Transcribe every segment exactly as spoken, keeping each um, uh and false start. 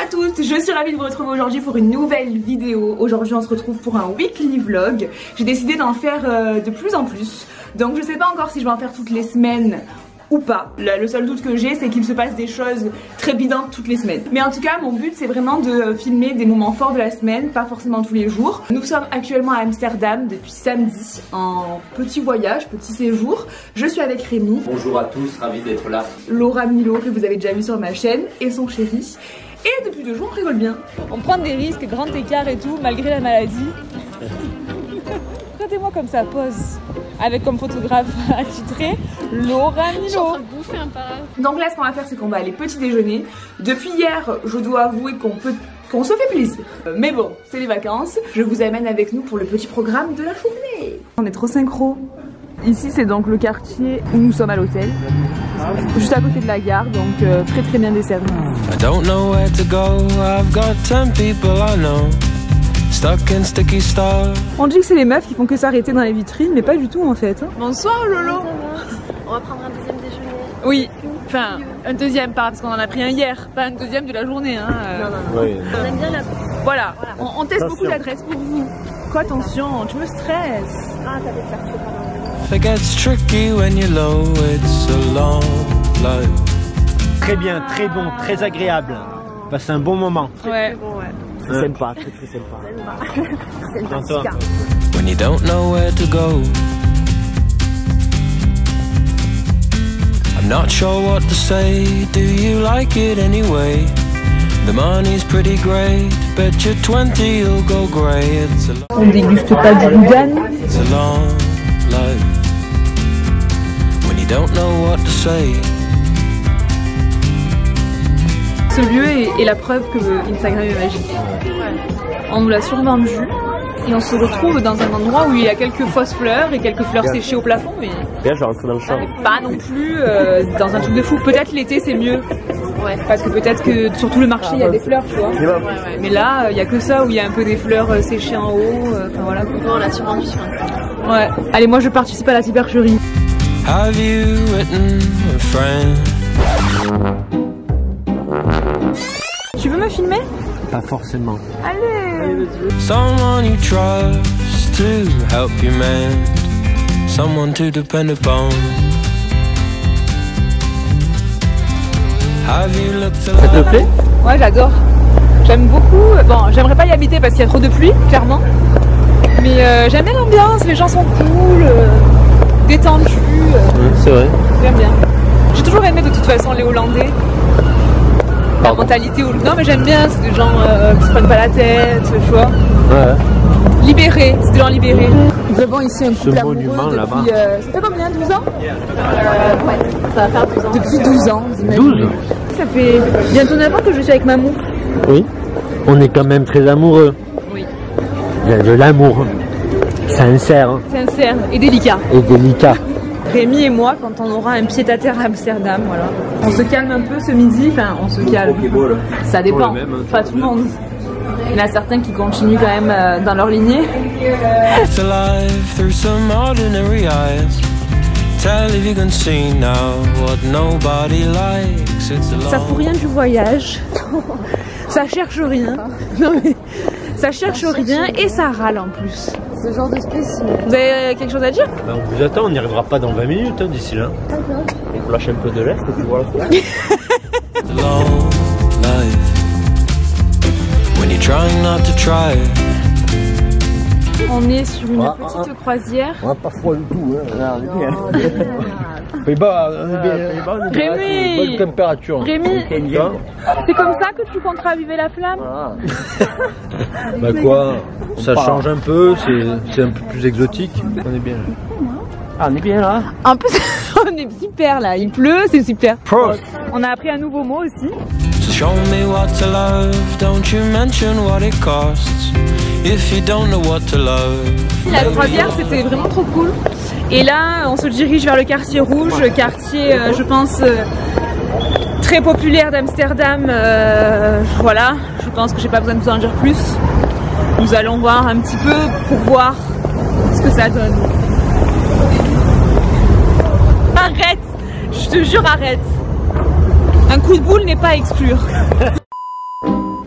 à toutes, je suis ravie de vous retrouver aujourd'hui pour une nouvelle vidéo. Aujourd'hui on se retrouve pour un weekly vlog. J'ai décidé d'en faire euh, de plus en plus. Donc je sais pas encore si je vais en faire toutes les semaines ou pas. Le, le seul doute que j'ai, c'est qu'il se passe des choses trépidantes toutes les semaines. Mais en tout cas, mon but c'est vraiment de filmer des moments forts de la semaine, pas forcément tous les jours. Nous sommes actuellement à Amsterdam depuis samedi, en petit voyage, petit séjour. Je suis avec Rémi. Bonjour à tous, ravi d'être là. Laura Milo, que vous avez déjà vu sur ma chaîne, et son chéri. Et depuis deux jours, on rigole bien. On prend des risques, grand écart et tout, malgré la maladie. Regardez-moi comme ça pose. Avec comme photographe attitré Laura Milo. Je suis en train de bouffer un parade. Donc là, ce qu'on va faire, c'est qu'on va aller petit déjeuner. Depuis hier, je dois avouer qu'on peut qu'on se fait plaisir. Mais bon, c'est les vacances. Je vous amène avec nous pour le petit programme de la journée. On est trop synchro. Ici, c'est donc le quartier où nous sommes à l'hôtel. Juste à côté de la gare, donc euh, très très bien desservi. I don't know where to go. I've got ten people I know. Stuck in sticky stuff. On dit que c'est les meufs qui font que s'arrêter dans les vitrines, mais pas du tout en fait. Bonsoir Lolo. On va prendre un deuxième déjeuner. Oui, enfin un deuxième pas parce qu'on en a pris un hier, pas un deuxième de la journée. Hein. Non, non, non. Oui. On aime bien la... Voilà, voilà. On, on teste attention. Beaucoup d'adresses pour vous. Quoi, attention, tu me stresses. Ah, t'avais fait ça pendant. It gets tricky when you're low, it's a long life. Très bien, très bon, très agréable. Passe un bon moment. Ouais. Très bon, ouais. C'est sympa, très très sympa. C'est sympa. When you don't know where to go, I'm not sure what to say. Do you like it anyway? The money's pretty great. Bet you're twenty, you'll go grey. It's a long, on déguste pas du boudin. it's a long life. When you don't know what to say. Ce lieu est, est la preuve que Instagram est magique. On nous l'a survendu et on se retrouve dans un endroit où il y a quelques fausses fleurs et quelques fleurs séchées au plafond, mais Bien, je rentre dans le champ. pas non plus euh, dans un truc de fou. Peut-être l'été c'est mieux, ouais, parce que peut-être que sur tout le marché il y a des fleurs, tu vois. Ouais, ouais. Mais là il n'y a que ça où il y a un peu des fleurs euh, séchées en haut. Euh, enfin voilà. Bon, on l'a survendu sur un. Ouais. Allez, moi je participe à la supercherie. Have you written a friend? Tu veux me filmer? Pas forcément. Allez. Someone you trust to help you mend, someone to depend upon. Have you looked Ça te plaît? Ouais, j'adore. J'aime beaucoup. Bon, j'aimerais pas y habiter parce qu'il y a trop de pluie, clairement. Mais euh, j'aime bien l'ambiance, les gens sont cool, euh, détendus. Euh, Oui, c'est vrai. J'aime bien. J'ai toujours aimé de toute façon les Hollandais. La mentalité ou non mais j'aime bien, c'est des gens euh, qui se prennent pas la tête, tu vois. Ouais. Libérés, c'est des gens libérés. Nous avons ici un couple amoureux monument, là-bas. depuis... Euh, ça fait combien, douze ans? Euh, ouais, ça va faire douze ans. Depuis douze ans, vous imaginez. douze. Ça fait bientôt neuf ans que je suis avec Mamou. Oui. On est quand même très amoureux. Oui. Il y a de l'amour. Sincère Sincère et délicat. et délicat. Rémi et moi, quand on aura un pied-à-terre à Amsterdam, voilà. On se calme un peu ce midi, enfin on se calme. Ça dépend, pas tout le monde. Il y en a certains qui continuent quand même euh, dans leur lignée. to life through some ordinary eyes? Tell if you can see now what nobody likes. It's a Ça long fout rien du voyage. Ça cherche rien. Non mais ça cherche rien et ça râle en plus. Ce genre de spécimen. Vous avez quelque chose à dire? Ben, on vous attend, on n'y arrivera pas dans vingt minutes hein, d'ici là. On lâche un peu de l'est et puis voilà. long life when you're trying not to try it. On est sur une Ah, petite ah, ah. croisière. On pas froid du tout. Hein. On est bien. Pays-Bas, on est bien. Rémi Bonne température. Rémi, c'est comme ça que tu comptes raviver la flamme? Bah quoi, ça change un peu, c'est un peu plus exotique. On est bien là. Ah, on est bien là. En plus, on est super là, il pleut, c'est super. Prost. On a appris un nouveau mot aussi. So show me what to love. Don't you mention what it costs. If you don't know what to love. La croisière c'était vraiment trop cool. Et là on se dirige vers le quartier rouge, quartier euh, je pense euh, très populaire d'Amsterdam. Euh, voilà, je pense que j'ai pas besoin de vous en dire plus. Nous allons voir un petit peu pour voir ce que ça donne. Arrête, je te jure arrête. Un coup de boule n'est pas à exclure.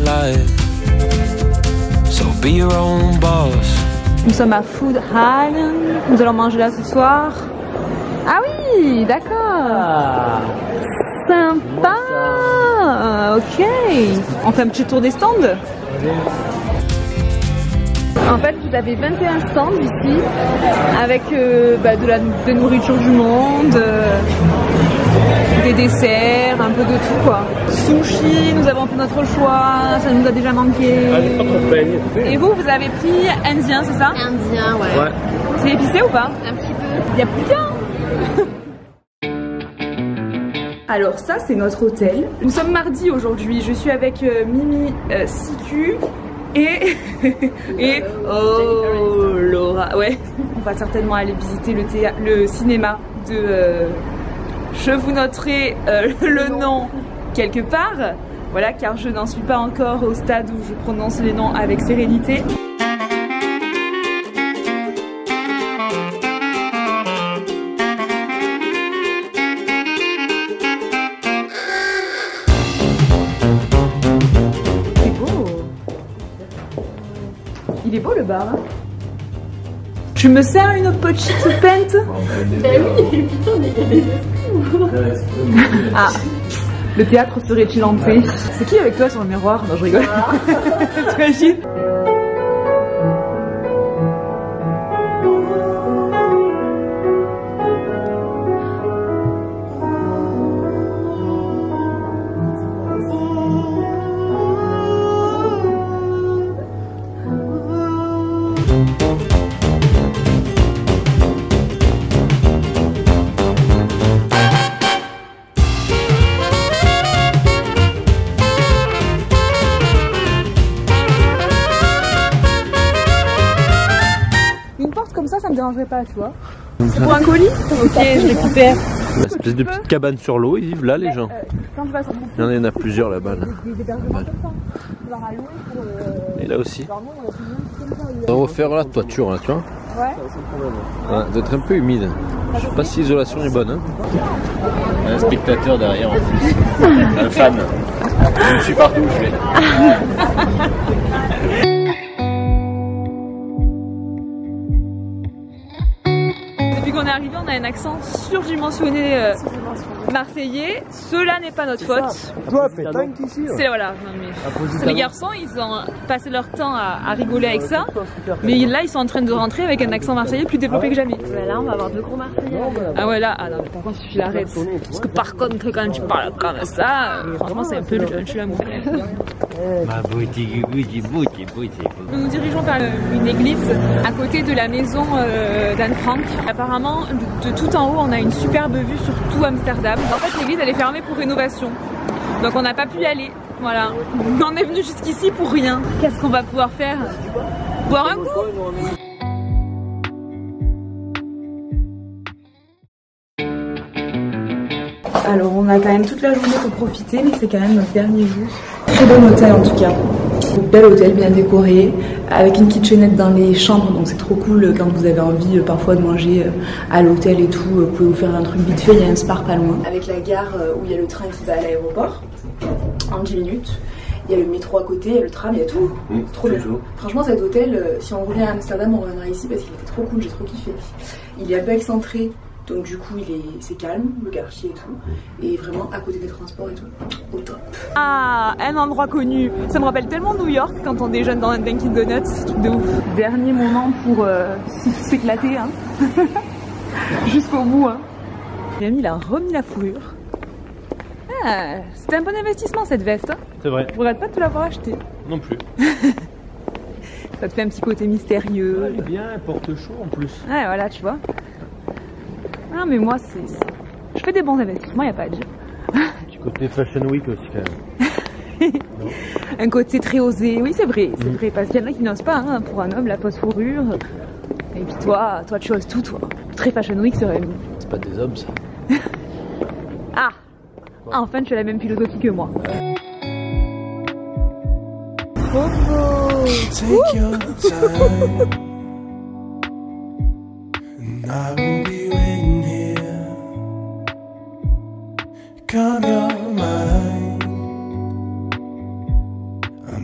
life. So be your own boss. Nous sommes à Food Hall. Nous allons manger là ce soir. Ah oui, d'accord. Ah. Sympa. Ok. On fait un petit tour des stands. En fait, vous avez vingt et un stands ici avec euh, bah, de la de nourriture du monde, euh, des desserts, un peu de tout quoi. Sushi, nous avons fait notre choix, ça nous a déjà manqué. Et vous, vous avez pris indien, c'est ça? Indien, ouais. Ouais. C'est épicé ou pas? Un petit peu. Il y a bien. Alors ça, c'est notre hôtel. Nous sommes mardi aujourd'hui. Je suis avec euh, Mimi, euh, Siku et et oh Laura. Ouais. On va certainement aller visiter le théâtre, le cinéma de. Euh, je vous noterai euh, le nom quelque part. Voilà, car je n'en suis pas encore au stade où je prononce les noms avec sérénité. Il est beau le bar. Hein. Tu me sers une petite pinte? Ben oui, putain, mais il y a des esprits. Ah, le théâtre serait-il hanté? C'est qui avec toi sur le miroir? Non, je rigole. T'imagines? Ça me dérangerait pas, tu vois. C'est pour un colis? Ok, je récupère. Une espèce de petite cabane sur l'eau, ils vivent là les gens. Euh, quand je vais sur Il y en a, il y en a plusieurs là-bas. Là. Et là aussi. On va refaire la toiture là, tu vois. Ouais. Ouais, d'être un peu humide. Je sais pas si l'isolation est bonne. Hein. Un spectateur derrière en plus. Un fan. Je suis partout où je vais. Depuis qu'on est arrivé, on a un accent surdimensionné euh, marseillais. Cela n'est pas notre faute. Toi, fais tank ici. C'est voilà. Non, mais les garçons, ils ont passé leur temps à, à rigoler avec ça. Mais là, ils sont en train de rentrer avec un accent marseillais plus développé que jamais. Ben là, on va avoir deux gros Marseillais. Ah ouais, là, ah non, mais par contre, tu l'arrêtes. Parce que par contre, quand tu parles comme ça, euh, franchement, c'est un peu le lunch l'amour. Nous nous dirigeons vers une église à côté de la maison euh, d'Anne Frank. Apparemment, de tout en haut, on a une superbe vue sur tout Amsterdam. En fait, l'église, elle est fermée pour rénovation. Donc on n'a pas pu y aller. Voilà. On est venu jusqu'ici pour rien. Qu'est-ce qu'on va pouvoir faire? Boire un coup? Alors on a quand même toute la journée pour profiter, mais c'est quand même notre dernier jour. Très bon hôtel en tout cas. Bel hôtel, bien décoré, avec une kitchenette dans les chambres, donc c'est trop cool quand vous avez envie euh, parfois de manger euh, à l'hôtel et tout. Vous pouvez vous faire un truc vite fait, il y a un Spar pas loin. Avec la gare euh, où il y a le train qui va à l'aéroport en dix minutes. Il y a le métro à côté, il y a le tram, il y a tout. Mmh, c'est trop bien. Franchement, cet hôtel, euh, si on revient à Amsterdam, on reviendra ici parce qu'il était trop cool, j'ai trop kiffé. Il est un peu excentré. Donc du coup, il est, c'est calme, le quartier et tout. Et vraiment à côté des transports et tout. Au top. Ah, un endroit connu. Ça me rappelle tellement New York quand on déjeune dans un Dunkin' Donuts. C'est truc de ouf. Dernier moment pour euh, s'éclater. Hein. Jusqu'au bout. Hein. Rémi, il a remis la fourrure. Ah, c'était un bon investissement cette veste. Hein. C'est vrai. Je regrette pas de te l'avoir acheté. Non plus. Ça te fait un petit côté mystérieux. Ouais, elle est bien, elle porte chaud en plus. Ouais, voilà, tu vois. Ah mais moi c'est... Je fais des bons investissements, y a pas à dire. Du côté Fashion Week aussi quand même. Un côté très osé, oui c'est vrai, c'est mmh. vrai, parce qu'il y en a qui n'osent pas, hein, pour un homme, la pose fourrure. Et puis toi, toi tu oses tout toi. Très Fashion Week serait mieux. C'est pas des hommes ça. Ah, ah enfin tu as la même philosophie que moi. Trop beau. Take your time. I will be waiting here. Calm your mind.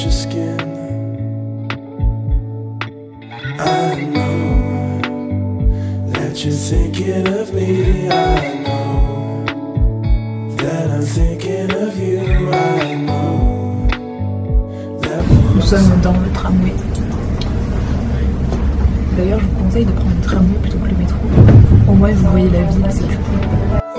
your skin. I know that you're thinking of me. I know that I'm thinking of you. I know that nous sommes dans le tramway. D'ailleurs, je vous conseille de prendre le tramway plutôt que le métro. Au moins, vous voyez la ville, c'est du coup.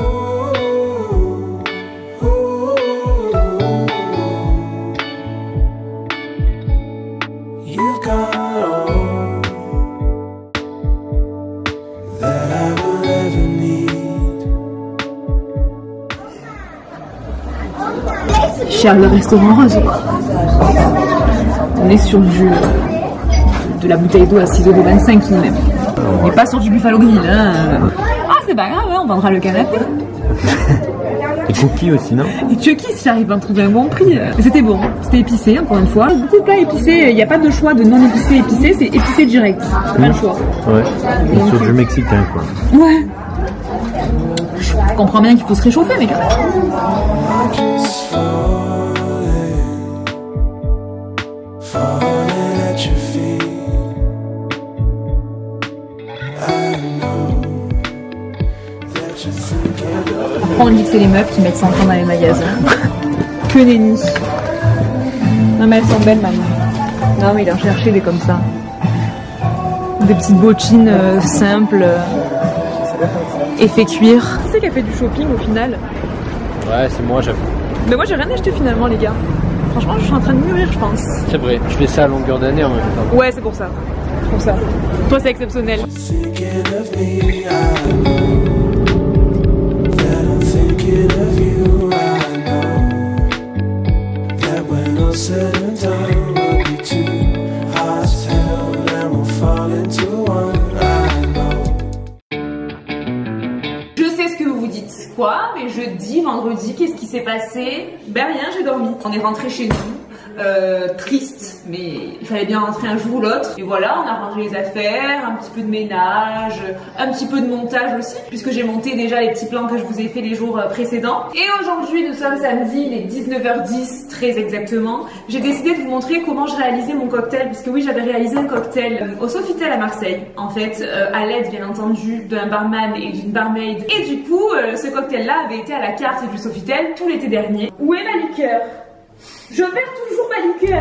Cher le restaurant rose quoi. On est sur du de la bouteille d'eau à six euros vingt-cinq tout de même. On n'est pas sur du Buffalo Grill hein. Ah c'est pas grave hein, on vendra le canapé. Et cookies aussi non? Et Chucky si j'arrive à en trouver un bon prix. Mais c'était bon, c'était épicé encore une fois. Beaucoup de plats épicés, il n'y a pas de choix de non épicé épicé, c'est épicé direct. C'est mmh. pas le choix. Ouais, donc, sur du mexicain quoi. Ouais. Je comprends bien qu'il faut se réchauffer mais quand même. On dit que c'est les meufs qui mettent cent ans dans les magasins. Que nenni. Non mais elles sont belles maman. Non mais il a cherché des comme ça. Des petites bottines euh, simples. Euh, effet cuir. Qui c'est qui a fait du shopping au final? Ouais c'est moi j'avoue. Mais moi j'ai rien acheté finalement les gars. Franchement je suis en train de mûrir je pense. C'est vrai, je fais ça à longueur d'année en même temps. Ouais c'est pour ça. C'est pour ça. Toi c'est exceptionnel. Je sais ce que vous vous dites. Quoi? Mais jeudi, vendredi, qu'est-ce qui s'est passé? Ben rien, j'ai dormi. On est rentré chez nous. Euh, triste, mais il fallait bien rentrer un jour ou l'autre. Et voilà, on a rangé les affaires, un petit peu de ménage, un petit peu de montage aussi, puisque j'ai monté déjà les petits plans que je vous ai fait les jours précédents. Et aujourd'hui, nous sommes samedi, il est dix-neuf heures dix, très exactement. J'ai décidé de vous montrer comment je réalisais mon cocktail, puisque oui, j'avais réalisé un cocktail au Sofitel à Marseille, en fait, euh, à l'aide, bien entendu, d'un barman et d'une barmaid. Et du coup, euh, ce cocktail-là avait été à la carte du Sofitel tout l'été dernier. Où est ma liqueur? Je perds toujours ma liqueur.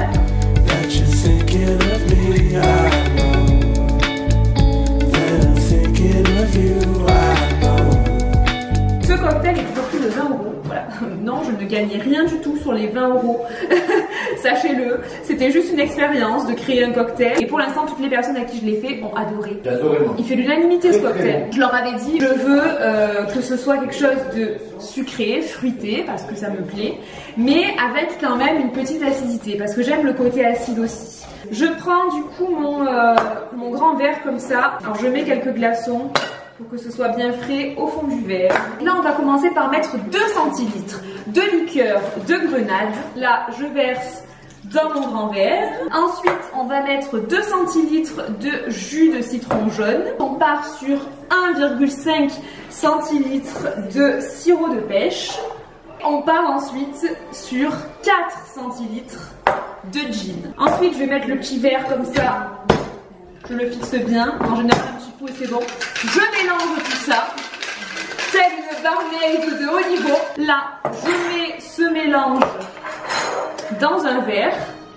Ce cocktail est au prix de vingt euros. Voilà. Non, je ne gagnais rien du tout sur les vingt euros. Sachez-le, c'était juste une expérience de créer un cocktail. Et pour l'instant, toutes les personnes à qui je l'ai fait ont adoré. Il fait l'unanimité ce cocktail. Je leur avais dit, je veux euh, que ce soit quelque chose de sucré, fruité, parce que ça me plaît, mais avec quand même une petite acidité, parce que j'aime le côté acide aussi. Je prends du coup mon, euh, mon grand verre comme ça. Alors je mets quelques glaçons pour que ce soit bien frais au fond du verre. Là on va commencer par mettre deux centilitres de liqueur de grenade. Là je verse dans mon grand verre. Ensuite on va mettre deux centilitres de jus de citron jaune. On part sur un virgule cinq centilitres de sirop de pêche. On part ensuite sur quatre centilitres de gin. Ensuite je vais mettre le petit verre comme ça. Je le fixe bien, en général un petit coup et c'est bon. Je mélange tout ça, tel une barmaid de haut niveau. Là, je mets ce mélange dans un verre.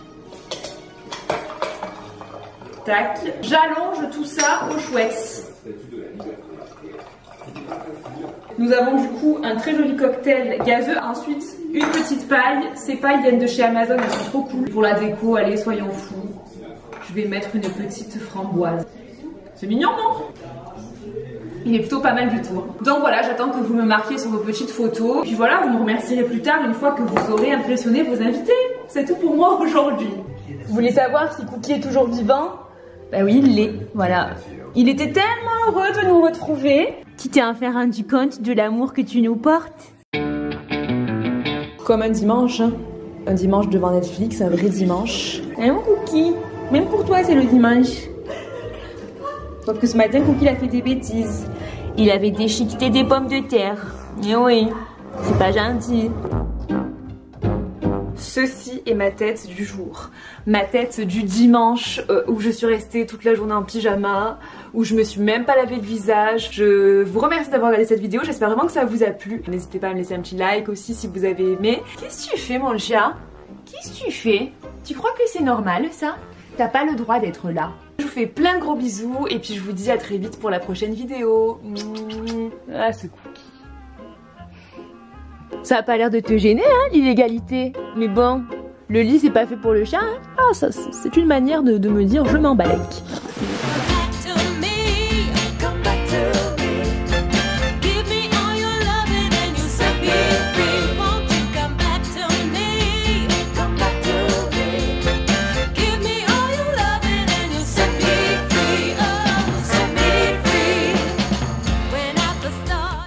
Tac. J'allonge tout ça au Schweppes. Nous avons du coup un très joli cocktail gazeux. Ensuite, une petite paille. Ces pailles viennent de chez Amazon, elles sont trop cool. Pour la déco, allez, soyons fous. Je vais mettre une petite framboise. C'est mignon, non? Il est plutôt pas mal du tout. Donc voilà, j'attends que vous me marquiez sur vos petites photos. Puis voilà, vous me remercierez plus tard une fois que vous aurez impressionné vos invités. C'est tout pour moi aujourd'hui. Vous voulez savoir si Cookie est toujours vivant? Bah oui, il l'est. Voilà. Il était tellement heureux de nous retrouver. Tu t'es enfin rendu compte de l'amour que tu nous portes? Comme un dimanche, hein. Un dimanche devant Netflix, un vrai dimanche. Hein, mon Cookie? Même pour toi, c'est le dimanche. Sauf que ce matin, Cookie a fait des bêtises. Il avait déchiqueté des pommes de terre. Et oui, c'est pas gentil. Ceci est ma tête du jour, ma tête du dimanche euh, où je suis restée toute la journée en pyjama, où je me suis même pas lavé le visage. Je vous remercie d'avoir regardé cette vidéo, j'espère vraiment que ça vous a plu. N'hésitez pas à me laisser un petit like aussi si vous avez aimé. Qu'est-ce que tu fais mon chat? Qu'est-ce que tu fais? Tu crois que c'est normal ça? T'as pas le droit d'être là. Je vous fais plein de gros bisous et puis je vous dis à très vite pour la prochaine vidéo. Ah ce cookie. Ça a pas l'air de te gêner, hein, l'illégalité. Mais bon, le lit c'est pas fait pour le chat, hein. Ah, ça, c'est une manière de, de me dire je m'emballe.